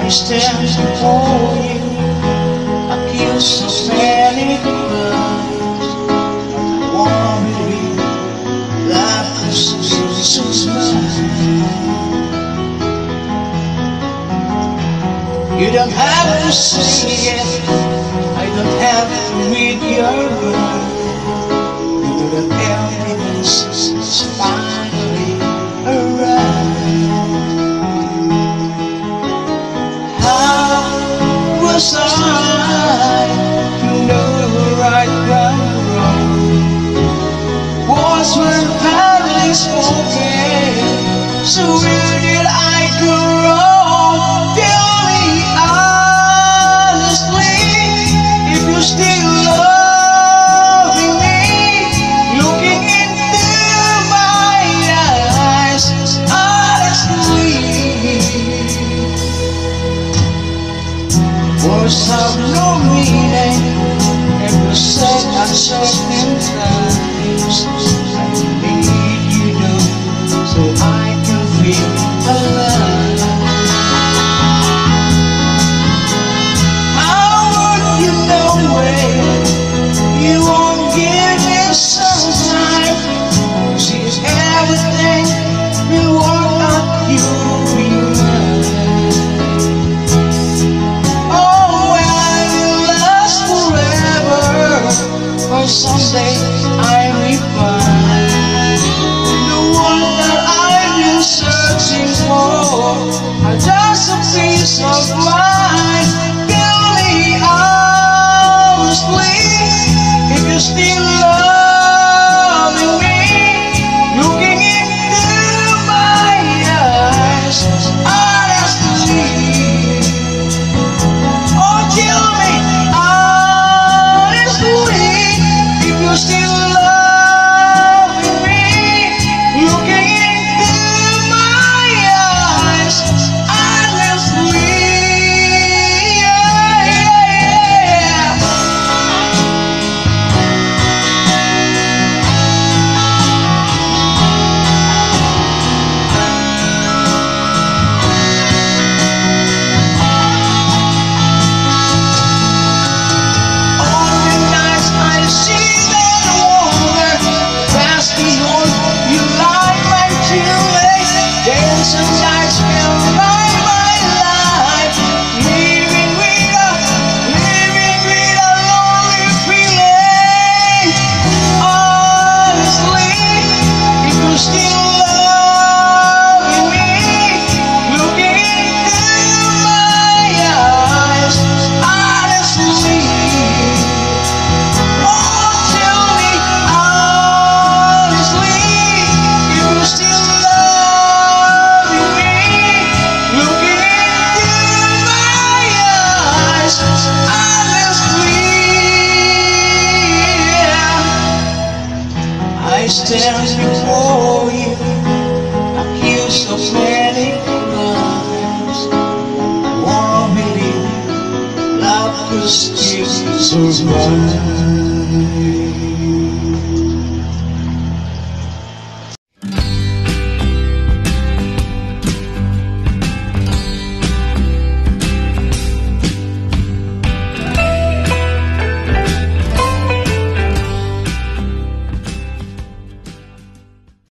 I stand before you, accused of many crimes. I wanna believe that this is mine. You don't have to say it, I don't have to read your mind. The evidence is finally arrived. How was I to know right from wrong? Words were hardly spoken, so where did I go wrong? Tell me honestly, if you still loving me, looking into my eyes honestly. Words have no meaning if you say uncertain times. I need you know so I can feel alive. How would you know it? You won't give me some time. She's everything we want out you be mine. Someday I will find the one that I've been searching for, just a peace of mind. Tell me honestly, if you're still loving me, looking into my eyes honestly. Oh, tell me honestly, you're still loving me, looking into my eyes honestly. All the nights I see dancing nights fill my life, living with a lonely feeling. Honestly, if you're still loving me, looking into my eyes honestly. Oh, tell me honestly, if you're still I stand before you, accused of many crimes. I wanna believe love could still survive.